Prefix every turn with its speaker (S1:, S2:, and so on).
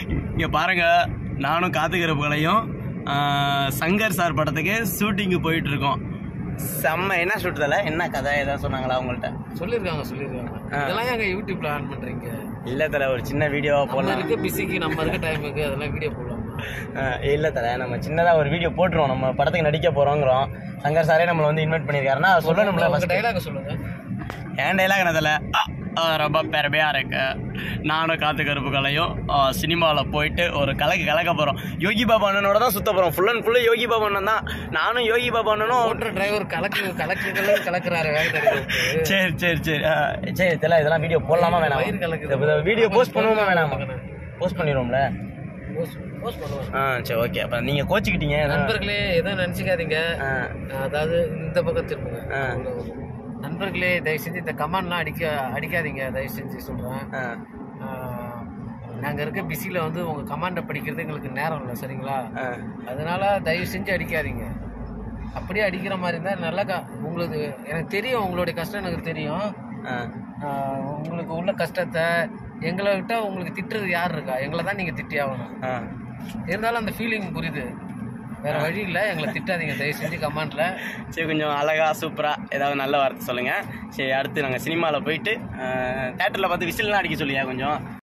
S1: இங்கே பாருங்கள், நானும் காத்துக்கிறப்பங்களையும் சங்கர் சார் படத்துக்கு ஷூட்டிங்கு போயிட்டுருக்கோம். செம்ம. என்ன ஷூட்டுதில்ல, என்ன கதை ஏதாவது சொன்னாங்களா உங்கள்கிட்ட?
S2: சொல்லியிருக்காங்க. இதெல்லாம் எங்கள் யூடியூப்பில் ஆன் பண்ணுறீங்க?
S1: இல்லை தலை, ஒரு சின்ன வீடியோவாக போடலாம்.
S2: இருக்க பிஸிக்கு நம்ம இருக்க டைமுக்கு அதெல்லாம் வீடியோ போடலாம்.
S1: இல்லை தலை, நம்ம சின்னதாக ஒரு வீடியோ போட்டுருவோம். நம்ம படத்துக்கு நடிக்க போகிறோங்கிறோம். சங்கர் சாரே நம்மளை வந்து இன்வைட் பண்ணியிருக்காருன்னா சொல்லணும்ல.
S2: உங்கள் டைலாக சொல்லுங்கள்.
S1: என் டைலாக் என்ன தலை, ரொம்ப பெருமையாக இருக்கு. நானும் காத்துக்கருப்புகளையும் சினிமாவில் போயிட்டு ஒரு கலக்க போகிறோம். யோகி பாபா அண்ணனோட தான் சுற்ற போகிறோம். Full and full Yogi Baba அண்ணன் தான். நானும் யோகி பாபா அண்ணனும்
S2: ஓட்டுற டிரைவர் கலக்குறாரு.
S1: சரி சரி சரி சரி தலை, இதெல்லாம் வீடியோ போடலாமா வேணாம்? வீடியோ போஸ்ட் பண்ணுவோமா வேணாமா? போஸ்ட் பண்ணிடுவோம்ல. சரி ஓகே. அப்போ நீங்கள் கோச்சிக்கிட்டீங்க.
S2: நண்பர்களே எதுவும் நினச்சிக்காதீங்க. அதாவது இந்த பக்கம் திரும்புங்க. நண்பர்களே தயவு செஞ்சு இந்த கமெண்ட்லாம் அடிக்காதீங்க, தயவு செஞ்சு சொல்கிறேன். நாங்கள் இருக்க பிஸியில் வந்து உங்கள் கமெண்டை படிக்கிறது எங்களுக்கு நேரம் இல்லை, சரிங்களா? அதனால தயவு செஞ்சு அடிக்காதீங்க. அப்படியே அடிக்கிற மாதிரி இருந்தால் நல்லா உங்களுக்கு எனக்கு தெரியும், உங்களுடைய கஷ்டம் எனக்கு தெரியும். உங்களுக்கு உள்ள கஷ்டத்தை எங்களை விட்டா உங்களுக்கு திட்டுறது யார் இருக்கா? எங்களை தான் நீங்கள் திட்டி ஆகணும். இருந்தாலும் அந்த ஃபீலிங் புரியுது, வேற வழி இல்லை. எங்களை திட்டாதீங்க தயவு செஞ்சு கமெண்ட்ல.
S1: சரி, கொஞ்சம் அழகா சூப்பரா ஏதாவது நல்ல வார்த்தை சொல்லுங்க. சரி, அடுத்து நாங்கள் சினிமாவில் போயிட்டு தேட்டரில் பார்த்து விசில்லாம் அடிக்க சொல்லியா கொஞ்சம்?